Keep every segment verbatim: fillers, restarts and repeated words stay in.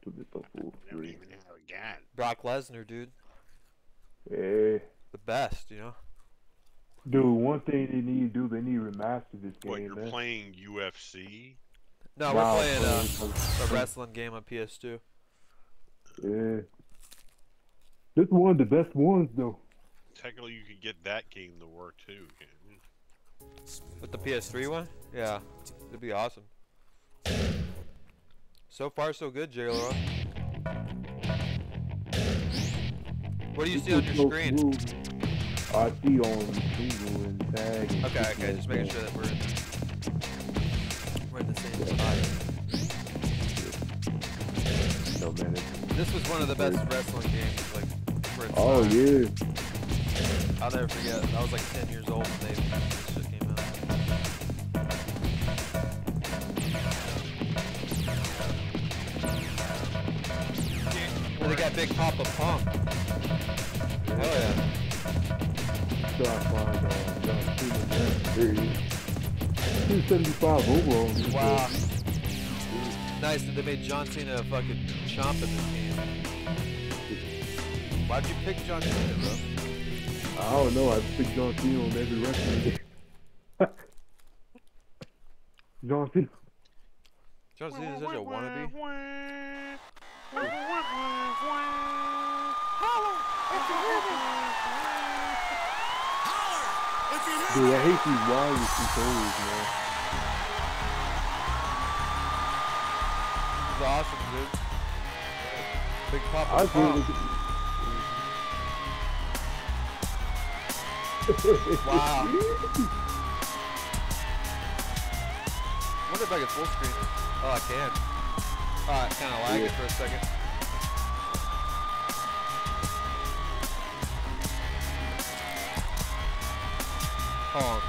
cancelled it though for I don't free. even have a gun. Brock Lesnar, dude. Yeah. The best, you know? Dude, one thing they need to do, they need to remaster this game, What, you're man. playing U F C? No, Nah, we're playing uh, playing- a wrestling game on P S two. Yeah. This is one of the best ones, though. Technically, you could get that game to work too. Can't you? With the P S three one? Yeah. It'd be awesome. So far, so good, J L. What do you see on your screen? I see on Google and Tag. And Okay, okay, just making sure that we're in, we're in the same spot. No, man. It's, This was one of the best wrestling games, like, for its oh, time. yeah. I'll never forget. I was like ten years old when they, this shit came out. Well, they got Big Papa Pump. Hell yeah. So I find uh, John Cena there. There he is. two seventy-five overall. in this Wow. game. Nice that they made John Cena a fucking chomp in this game. Why'd you pick John Cena, bro? I don't know. I pick John Cena on every wrestling game. John Cena. John Cena's such a wannabe. Dude, I hate these wireless controllers, man. This is awesome, dude. Big Papa I Pump. Wow. I wonder if I can full screen. Oh, I can. Alright, kind of lagging Yeah. for a second. Hold on.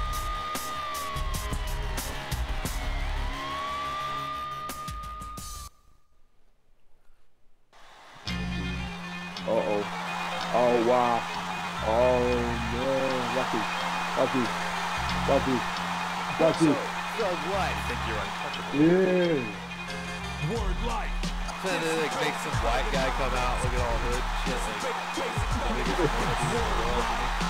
Uh-oh. Oh, wow. Oh, no. Watch this. Watch this. Watch this. Watch this. Thug life. Think you're untouchable. Yeah. Word life. So they like make some white guy come out, look at all hood shit, like the biggest wannabe in the world.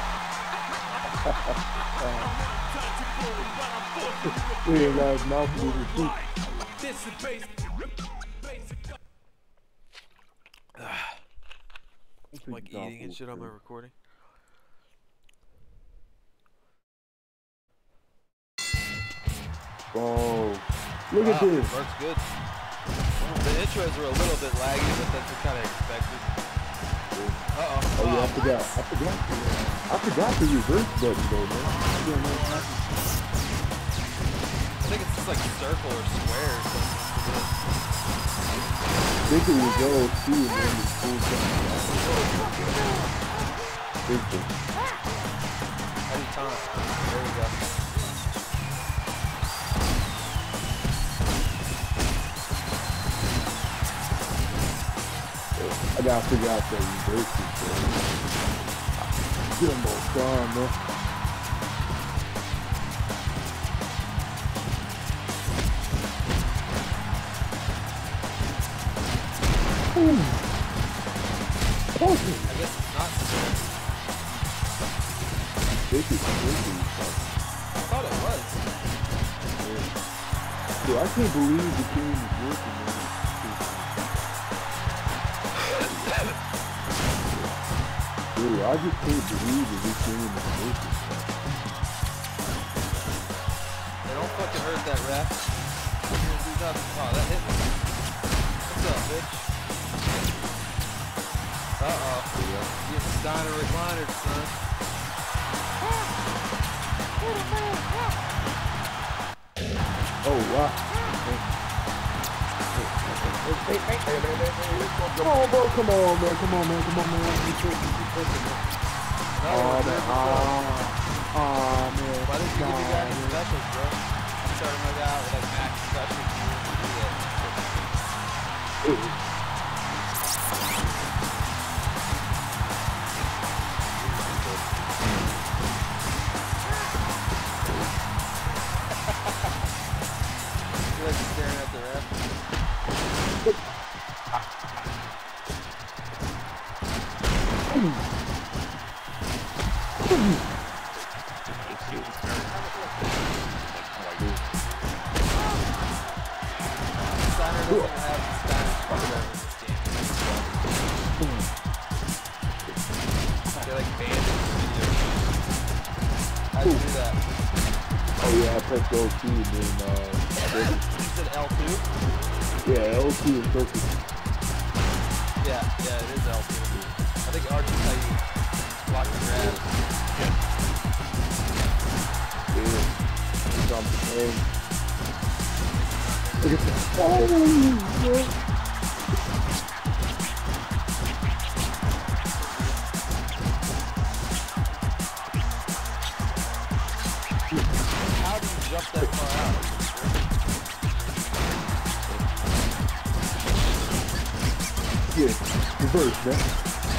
Yeah, that was mouth moving too. This is basic. I'm like eating and shit on my recording. Oh, look Wow, at this. works good. The intros were a little bit laggy, but that's kind of expected. Uh-oh. Oh yeah, I Wow. forgot. I forgot. I forgot the reverse button though, man. I don't know what happened. I think it's just like circle or square or something. I think it was L two and then the full time. Anytime. There we go. I gotta figure out that reverse control. Get them all gone, man. Ooh. Oh, I guess it's not square. this is crazy. I thought it was. Dude, I can't believe the game is working, man. Dude, I just can't believe that this game is working. They don't fucking hurt that ref. You're gonna do nothing. Oh, that hit me. What's up, bitch? Uh-oh. Getting Steiner recliner, son. Oh, wow. Come on, bro. Come on, man. Come on, man. Come on, man. No, Oh, we're man. good. Oh, oh, man. Why didn't you give me guys God, man. specials, bro? I'm starting my guy with like max specials. You like staring at the ref? Steiner doesn't even have Steiner's program in this game. They like banned it in the video. How'd you do that? Oh yeah, I pressed L two and then uh You said L two? yeah, L two is perfect. Yeah, yeah, it is L two. I think R two is how you block the grab. Yeah. Jump in. Look at that. Oh, yeah. How do you jump that far out? Yeah, reverse, man.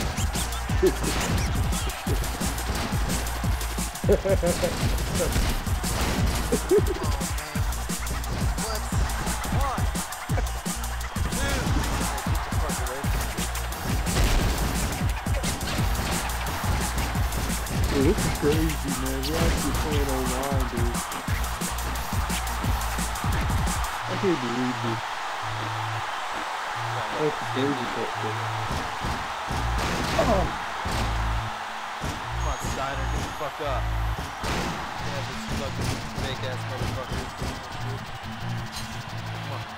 Dude, this is crazy, man. We're actually playing online, dude. I can't believe this. That's crazy, dude. Oh. Come on, Steiner, get the fuck up. Yeah, this fucking fake ass motherfucker is doing this shit. Come on.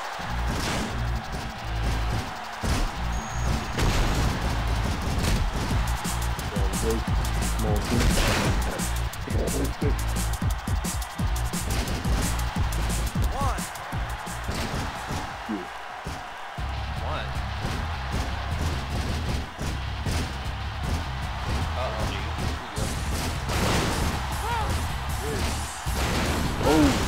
Small thing. One. One. Uh-oh. Oh.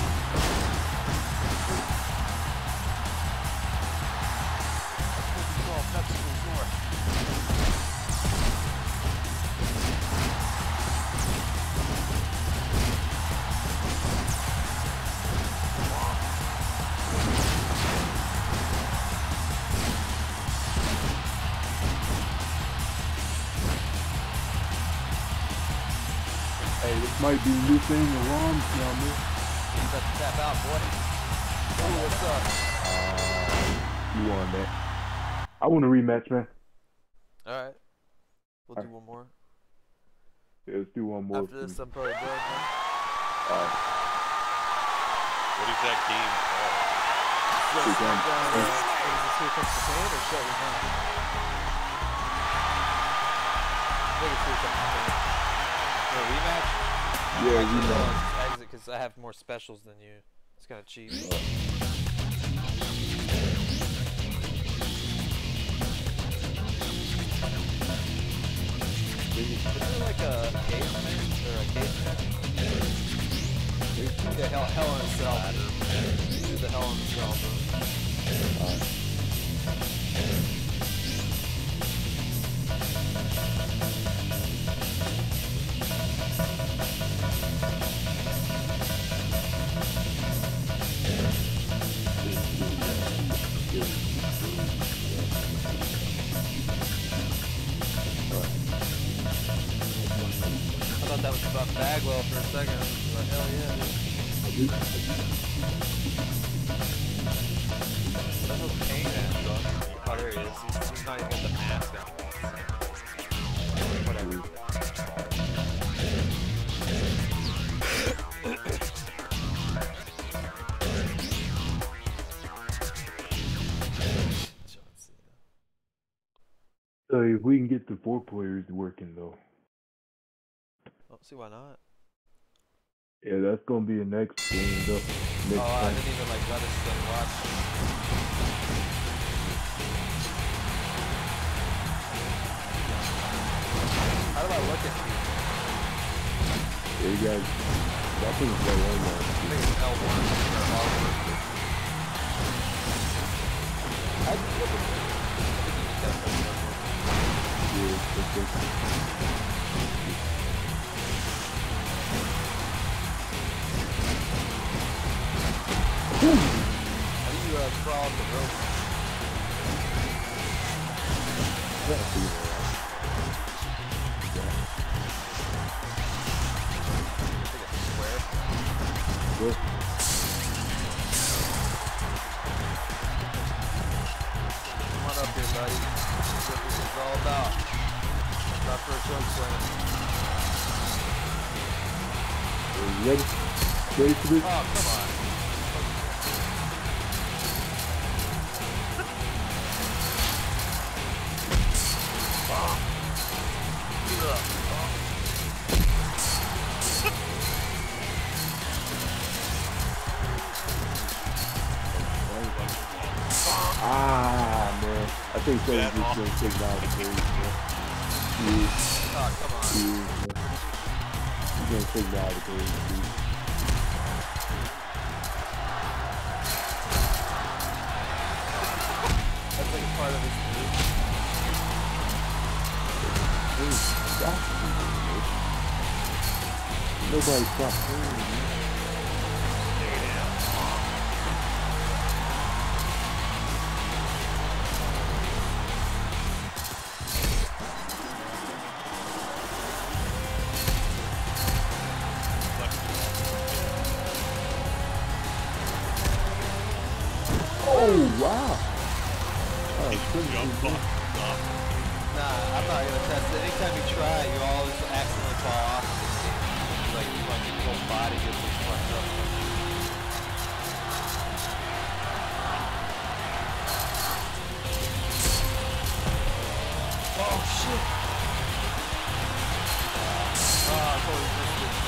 Hey, this might be a new thing, alarms now, man. You got to tap out, boy. Oh, what's up? Uh, you won that. I want a rematch, man. Alright. We'll do one more. Yeah, let's do one more. After this, I'm probably done, man. Alright. What is that game called? Shut Shut down. down. Uh, is this Here Comes the Pain or Shut It Down? I think it's Here Comes the Pain. For a rematch? Yeah, Actually, no, rematch. just exit because I have more specials than you. It's kind of cheap. Is there like a cage match or a cage match? Yeah, hell, hell in a cell. Do the hell in a cell, bro. Alright. I thought that was about Bagwell for a second. I was like, hell yeah, dude. What the hell's Kane at, bro? Oh, there he is. He's, he's not even got the mask on. Whatever. John Cena. So if we can get the four players working though. Oh, see why not? Yeah, that's gonna be the next game though. Next Oh, I time. didn't even like let us uh, watch. How do I look at you? Yeah, you guys, I think it's like one more. I think it's L one or L one. I just look at you. I think you can test that L one. Yeah, it's just- How do you uh, crawl up the rope? here, buddy. That's what this is all about. Not for a choke slam. Are you ready? Ready for this? Oh, come on. Ah, man. I think Satan's just gonna take down the cage, man. Yeah, Oh, come on. yeah, man. He's gonna take down the cage, dude. That's like a part of his move. Dude, stop me, man. Nobody stop playing, man. Oh, wow. Oh, Jump goodness. off. Stop. Nah, I'm not gonna test it. Anytime you try it, you always accidentally fall off of this game. Like, your fucking whole body gets fucked up. Oh, shit. Oh, I totally missed it.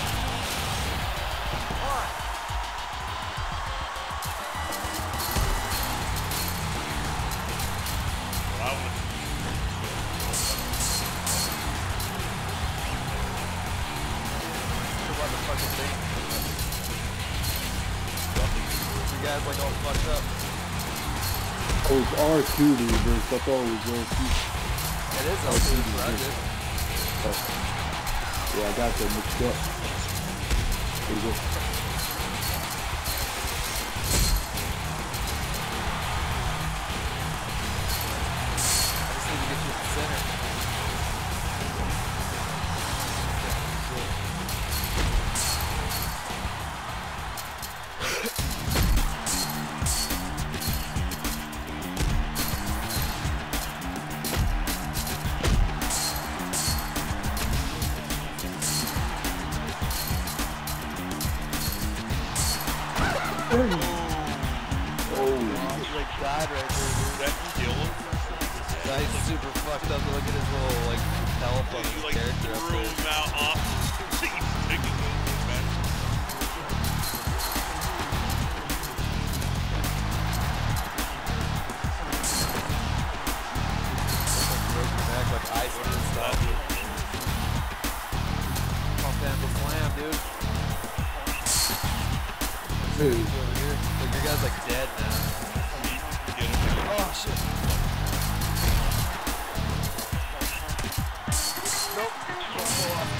I would. What the fucking thing? You guys like all fucked up. Oh, it's R two, dude. I thought it was L two. It is all two, but I did. Oh. Yeah, I got that mixed up. There you go. I just need to get you at the center. Oh, Oh, he like died right there, dude. That kill him? Now he's super fucked up. Look at his little like health on You his like character up threw there. him out off. He's taking it back. Broke your neck like ice and stuff. Pump down the slam, dude. dude. He's over here. Look, your guy's like dead now. Get him. Oh shit. Nope. Don't fall off.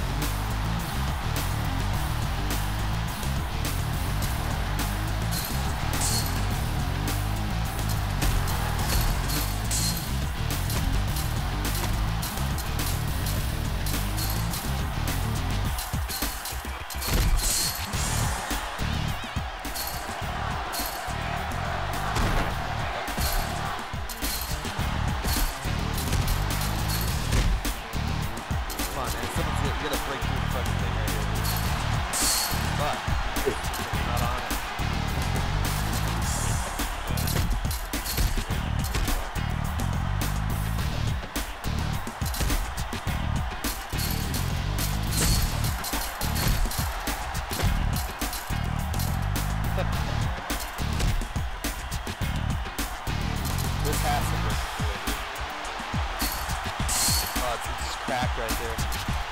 Come on, man. Someone's gonna, you gotta break through the fucking thing right here. Fuck. You're not on it. This has to work. Oh, it's, it's just cracked right there.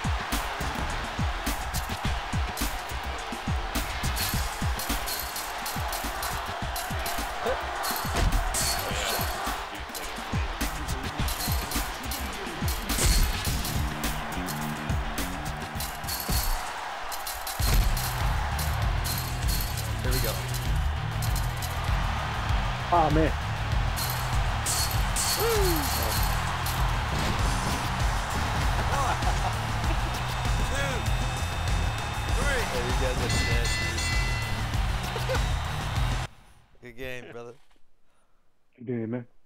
Here we go. Ah, man. Hey, you guys are dead. Good game, brother. Damn, man.